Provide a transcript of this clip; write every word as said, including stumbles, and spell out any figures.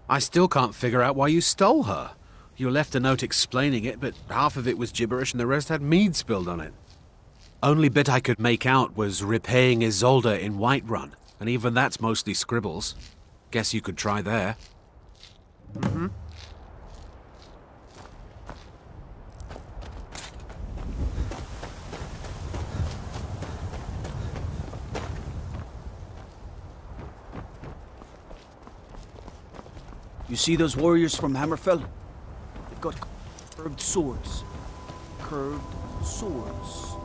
I still can't figure out why you stole her. You left a note explaining it, but half of it was gibberish and the rest had mead spilled on it. Only bit I could make out was repaying Isolde in Whiterun, and even that's mostly scribbles. Guess you could try there. Mm-hmm. You see those warriors from Hammerfell? They've got curved swords. Curved swords.